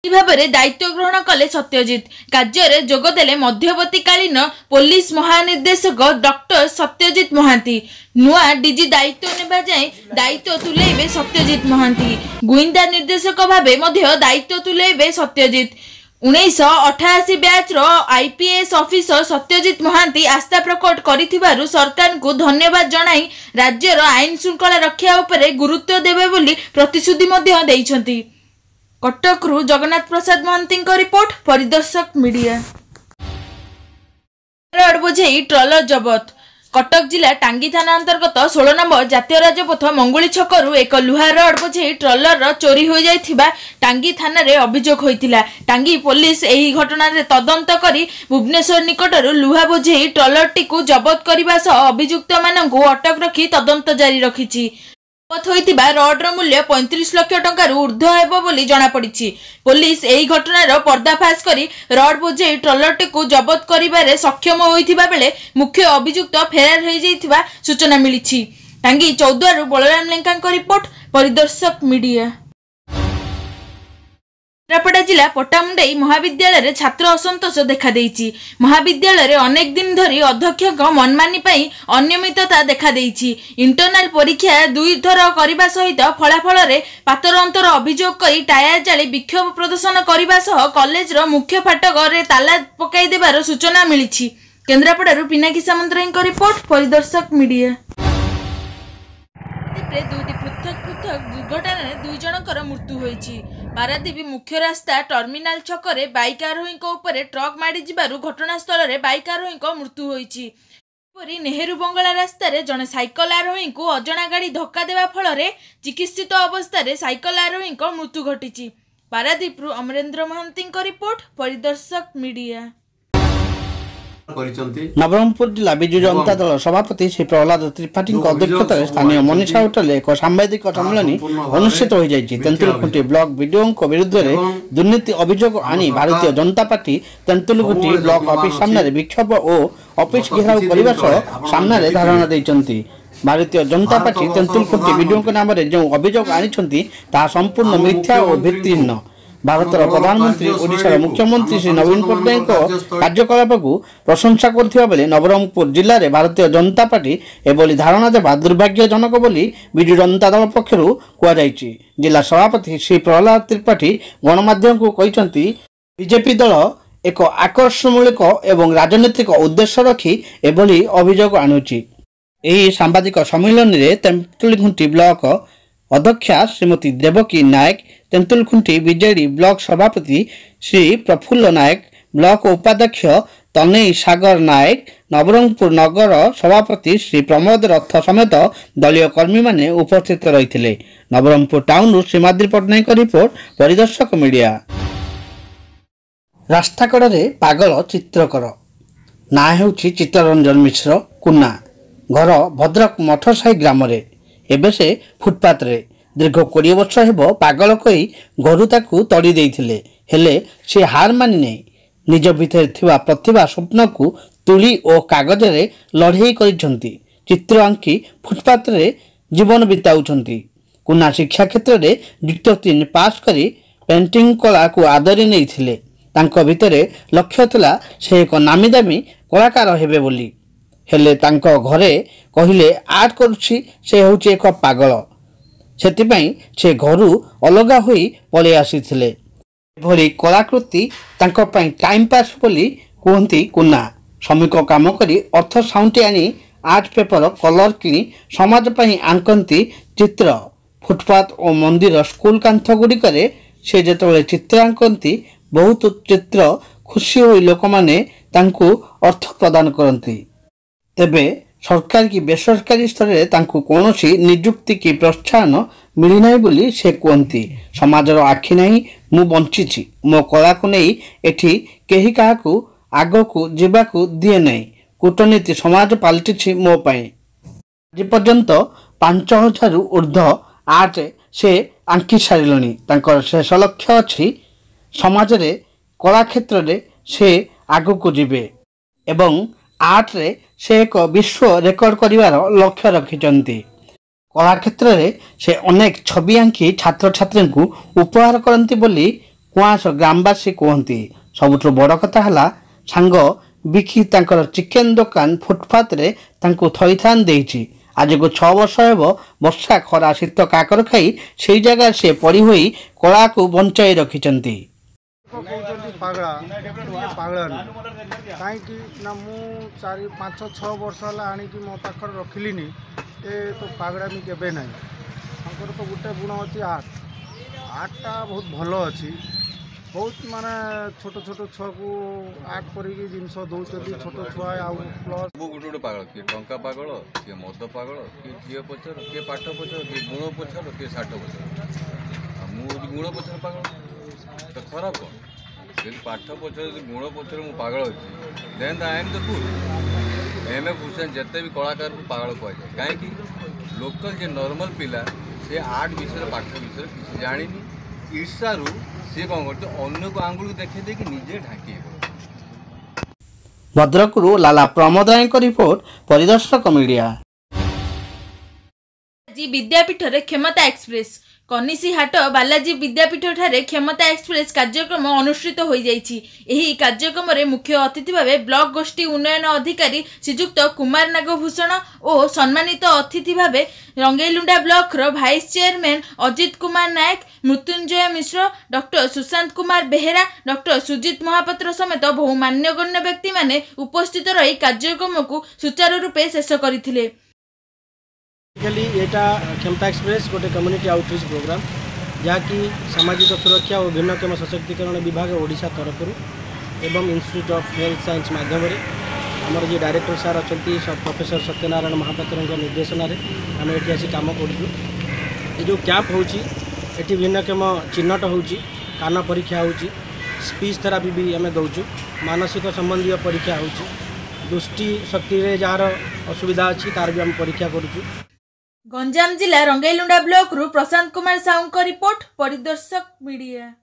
भाव दायित्व ग्रहण कले सत्यजित। कार्य जोगदेले मध्यवर्तीकालीन पुलिस महानिर्देशक डॉक्टर सत्यजित महांती। नुआ डीजी दायित्व नेबा जाए दायित्व तुलेबे सत्यजित महांती। गुइंदा निर्देशक भावे मध्य दायित्व तुलेबे Satyajit. 1988 batch IPS officer Satyajit Mohanty आस्था प्रकट करिथिबारु सरकार को धन्यवाद जणाई राज्यर आईन श्रृंखला रक्षा उपरे गुरुत्व देबे बोली प्रतिश्रुति मध्य दैछंती। कटकरू जगन्नाथ प्रसाद महांती रिपोर्ट परिदर्शक मीडिया। रड बोझेई ट्रलर जबत। कटक जिला टांगी थाना अंतर्गत 16 नंबर जातीय राजपथ मंगुली छकरू एक लुहा रड बोझेई ट्रलर चोरी हो जाइथिबा टांगी थाना रे अभियोग होइतिला। टांगी पुलिस एही घटना रे तदंत करी भुवनेश्वर निकटरू लुहा बोझेई ट्रलर टिकु जबत करिबा सह अभियुक्त माननकु अटक रखी तदंत जारी रखिछि। रड्र मूल्य 35 लाख टंका ऊर्ध्व हेबो बोली जणा पड़िछि। पुलिस एही घटनार पर्दाफाश करी रड बोझेई ट्रलरटी को जबत करिबारे सक्षम होइथिबा बेले मुख्य अभियुक्त फेरार हो जाइथिबा सूचना मिलिछि। टांगी 14 रु बलराम लेंका रिपोर्ट परिदर्शक मीडिया। केन्द्रापड़ा जिला पट्टामुंडाई महाविद्यालय छात्र असंतोष देखा देइछि। महाविद्यालय अनेक दिन धरी अध्यक्ष मनमानी पाई अनियमितता देखा देइछि। इंटरनल परीक्षा 2 थर करबा सहित फलाफल रे पातर अंतर अभियोग करी टायर जाली विक्षोभ प्रदर्शन करबा सह कॉलेज रो मुख्य फाटक रे ताला पकाई देबार सूचना मिलिछि। केन्द्रापड़ा पिनाकी सामंतरायଙ୍କ रिपोर्ट परिदर्शक मीडिया। पृथक पृथक दुर्घटना 2 जनकर मृत्यु होइछि। पारादीप मुख्य रास्ता टर्मिनाल छकरे बाइक आरोही उपरे ट्रक माड़ी जिबारु घटनास्थल रे बाइक आरोही मृत्यु होइछि। परी नेहरू बंगला रास्ता रे जने साइकल आरोही को अजणा गाड़ी धक्का देवा फल रे चिकित्सित अवस्था रे साइकल आरोही मृत्यु घटिछि। पारादीप अमरेंद्र महांती रिपोर्ट परिदर्शक मीडिया। नवरंगपुर जिला विजु जनता दल सभापति श्री प्रहलाद त्रिपाठी अध्यक्षता स्थानीय मनीषा होटेल एक सांबादिक सम्मेलन अनुष्ठित हो जाइछि। तेंतुलखुंटी ब्लॉक वीडियो विरुद्ध में दुर्नीति अभियोग आनी Bharatiya Janata party तेंतुलखुंटी block office सामने विक्षोभ और ऑफिस घेराव करने सह सामने धारणा देइछंती। भारतीय जनता पार्टी तेंतुलखुंटी वीडियो नाम जो अभियोग आनी संपूर्ण मिथ्या और भित्तिहीन। भारतर प्रधानमंत्री ओडिशा मुख्यमंत्री श्री नवीन पट्टनायक कार्यकलाप को प्रशंसा करथिबा बेले नवरंगपुर जिले में भारतीय जनता पार्टी एभली धारणा देवा दुर्भाग्यजनक बोली विजु जनता दल पक्षरु कुआ जायछि। जिला सभापति श्री प्रहलाद त्रिपाठी गणमाध्यम को कहिसंती बीजेपी दल एक आकर्षणमूलक एवं राजनीतिक उद्देश्य रखी एभली अभियोग आनुछि। एही सांबादिक सम्मेलन रे तेंतुलखुंटी ब्लॉक अध्यक्षा श्रीमती देवकी नायक, तेंतुलखुंटी बीजेडी ब्लॉक सभापति श्री प्रफुल्ल नायक, ब्लॉक उपाध्यक्ष तनेई सागर नायक, नवरंगपुर नगर सभापति श्री प्रमोद रथ समेत दलीय कर्मी माने उपस्थित रही। नवरंगपुर टाउन श्रीमाद्री पट्टनायक रिपोर्ट परिदर्शक मीडिया। रास्ता कड़े पागल चित्रकर ना हेउछि चित्तरंजन मिश्र कुना। घर भद्रक मठसाई ग्राम रे एबे से फुटपाथ रे दीर्घ 20 वर्ष हेबो पागल कही घरु ताकू तड़ी देइथिले। हेले से हार मानि नै निज भितर थिबा प्रतिभा स्वप्न को तुली और कागज रे लड़ाई करिसंती। चित्र आंकी फुटपाथ रे जीवन बिताउछंती। कुना शिक्षा क्षेत्र रे युक्त 3 पास करी पेंटिंग कला को आदरी नैथिले। तांको भितरे लक्ष्य थिला से एक नामी दामी कलाकार हेबे बोली। हेले तांको घरे कहिले आर्ट करुछि से होछि एक पागल। सेतिपई से घरु अलगा होई पळे आसीथिले। एभली कलाकृति तांको पई टाइम पास बोली कहंती कुना। श्रमिक काम करी अर्थ साउंटी आनी आर्ट पेपर कलर किनी समाज पई आंकंती चित्र। फुटपाथ और मंदिर स्कूल कांथ गुड़िकरे से जेतबेले चित्र आंकंती बहुत चित्र खुशी होई लोक माने तांको अर्थ प्रदान करंती। तेबे सरकार की बेसरकारी स्तर में तांको कोनोसी नियुक्ति की प्रोत्साहन मिली नाही बोली से कहती। समाजर आखि नहीं मु बंची मो कला को नहीं एठी केही काहाकू आगो को जीवाकू दिए नहीं। कूटनीति समाज पलटि मो पाए। आज पर्यंत 5000 ऊर्ध्व आर्ट से आंकी सारिलणी। तांकर शेष लक्ष्य अच्छी समाज रे कला क्षेत्र रे से आगो को जीवे एवं आर्ट रे से एक विश्व रेकर्ड करिवार लक्ष्य रखिचंती। कला क्षेत्र रे से अनेक छवि आंकी छात्र छात्री को उपहार करंती बोली कुआस ग्रामवासी कहती सबुठ बड़ कथा है सांग बिखी तांकर चिकेन दुकान फुटपाथ रे तांको थईथान देइछि। आज को 6 वर्ष हेब वर्षा खरा शीत काकर खाई से जगह से पड़ी हुई कला को बंचाई रखिछंती। पागला कहीं ना मु 4-5-6 वर्ष है आणिकी मो पाखर रखिली ए तो पागड़ा भी केबे ना तो गोटे गुण अच्छी आर्टा बहुत भल अच्छी बहुत माने छोट छोट छुआ को आर्ट करिकी जिनस दौरान छोट छुआ प्लस गोटे गोटे पागल किए टंका पागल किए मद पागल किए झील पचर किए पाठ पचर किए गुण पचर किए साठ पचर मुझे गुण पचर पागल तो खराब कौन यदि पाठ पचर गुण पचर मुझे पागल अच्छी then I am the good M A Bhushan जिते भी कलाकार को पागल कहुए कहीं लोकल जे नॉर्मल पिला से आर्ट विषय पाठ विषय किसी जानी ईर्षारू सी कौन करते अन्य को आंगुल देखे देखिए निजे ढांकी। भद्रकरू लाला प्रमोद राय को रिपोर्ट परिदर्शक मीडिया। विद्यापीठ रे क्षमता एक्सप्रेस कनिसी हाट बालाजी विद्यापीठ ठारे क्षमता एक्सप्रेस कार्यक्रम अनुष्ठित हो जाइछि। एही कार्यक्रम रे मुख्य अतिथि भावे ब्लॉक गोष्ठी उन्नयन अधिकारी श्रीजुक्त कुमार नागभूषण और सम्मानित अतिथि भावे रंगेलुंडा ब्लॉक रो vice chairman Ajit Kumar Nayak, Mrutyunjay Mishra, doctor Sushant Kumar Behera, doctor Sujit Mohapatra समेत बहु मान्यगण्य व्यक्ति माने उपस्थित रही कार्यक्रम को सुचारू रूपे शेष करथिले। एटा क्षमता एक्सप्रेस गोटे कम्युनिटी आउटरीच प्रोग्राम जहाँकि सामाजिक सुरक्षा और भिन्नक्षम सशक्तिकरण विभाग ओडिशा तरफ एवं इंस्टीट्यूट ऑफ हेल्थ साइंस माध्यम आमर जी डायरेक्टर सार अच्छा प्रोफेसर सत्यनारायण महापात्र निर्देशन आम ये आसी कम कर जो कैंप होती भिन्नक्षम चिन्हट हो कान परीक्षा हो स्पीच थेरापी भी आम दौचु मानसिक संबंधी परीक्षा हो दृष्टि शक्ति जार असुविधा अच्छी तार भी आम परीक्षा करुचु। गंजाम जिला रंगेलुंडा ब्लॉक रु प्रशांत कुमार साहू रिपोर्ट परिदर्शक मीडिया।